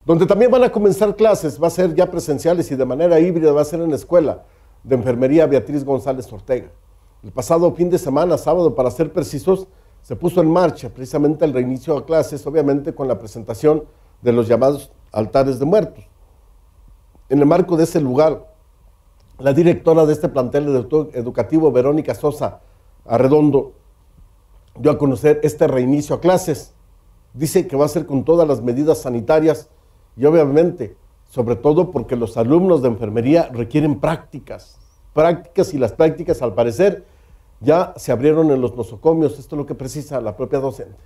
Donde también van a comenzar clases, va a ser ya presenciales y de manera híbrida, va a ser en la Escuela de Enfermería Beatriz González Ortega. El pasado fin de semana, sábado para ser precisos, se puso en marcha precisamente el reinicio de clases, obviamente con la presentación de los llamados altares de muertos. En el marco de ese lugar, la directora de este plantel educativo, Verónica Sosa Arredondo, dio a conocer este reinicio a clases. Dice que va a ser con todas las medidas sanitarias y obviamente, sobre todo porque los alumnos de enfermería requieren prácticas y las prácticas al parecer ya se abrieron en los nosocomios. Esto es lo que precisa la propia docente.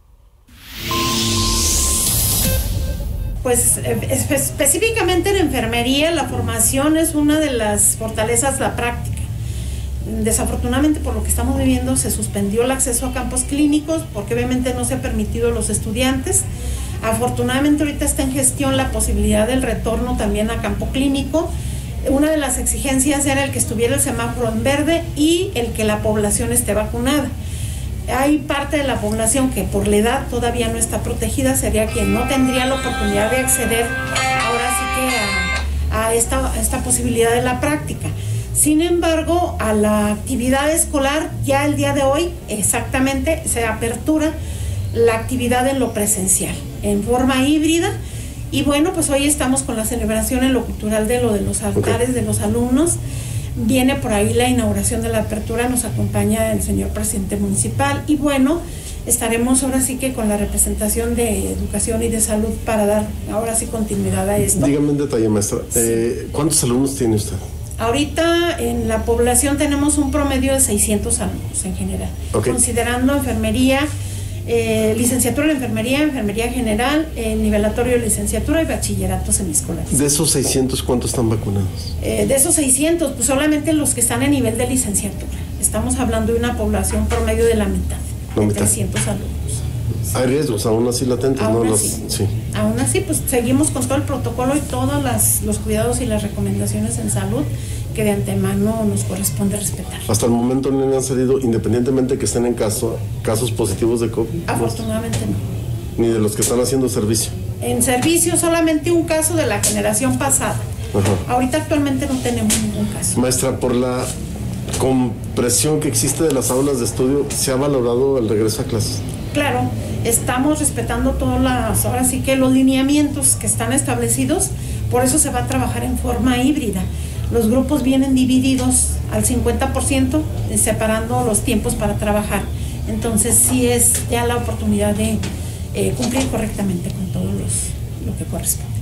Pues específicamente en enfermería la formación es una de las fortalezas, la práctica. Desafortunadamente, por lo que estamos viviendo, se suspendió el acceso a campos clínicos porque obviamente no se ha permitido a los estudiantes. Afortunadamente ahorita está en gestión la posibilidad del retorno también a campo clínico. Una de las exigencias era el que estuviera el semáforo en verde y el que la población esté vacunada. Hay parte de la población que por la edad todavía no está protegida, sería quien no tendría la oportunidad de acceder ahora sí que a esta posibilidad de la práctica. Sin embargo, a la actividad escolar ya el día de hoy exactamente se apertura la actividad en lo presencial, en forma híbrida. Y bueno, pues hoy estamos con la celebración en lo cultural de los altares de los alumnos. Viene por ahí la inauguración de la apertura, nos acompaña el señor presidente municipal y bueno, estaremos ahora sí que con la representación de educación y de salud para dar ahora sí continuidad a esto. Dígame en detalle, maestra, sí. ¿Cuántos alumnos tiene usted? Ahorita en la población tenemos un promedio de 600 alumnos en general, considerando enfermería, licenciatura en enfermería general, nivelatorio de licenciatura y bachillerato semiescolar. De esos 600, ¿cuántos están vacunados? De esos 600, pues solamente los que están en nivel de licenciatura. Estamos hablando de una población promedio de la mitad, de 300 alumnos. ¿Hay riesgos aún así latentes? Aún ¿no? así, sí. Aún así, pues seguimos con todo el protocolo y todos los cuidados y las recomendaciones en salud que de antemano nos corresponde respetar. ¿Hasta el momento no le han salido, independientemente que estén en casos positivos de COVID? Afortunadamente no. ¿Ni de los que están haciendo servicio? En servicio solamente un caso de la generación pasada. Ajá. Ahorita actualmente no tenemos ningún caso. Maestra, por la compresión que existe de las aulas de estudio, ¿se ha valorado el regreso a clases? Claro, estamos respetando todas ahora sí que los lineamientos que están establecidos, por eso se va a trabajar en forma híbrida. Los grupos vienen divididos al 50%, separando los tiempos para trabajar. Entonces sí es ya la oportunidad de cumplir correctamente con todo lo que corresponde.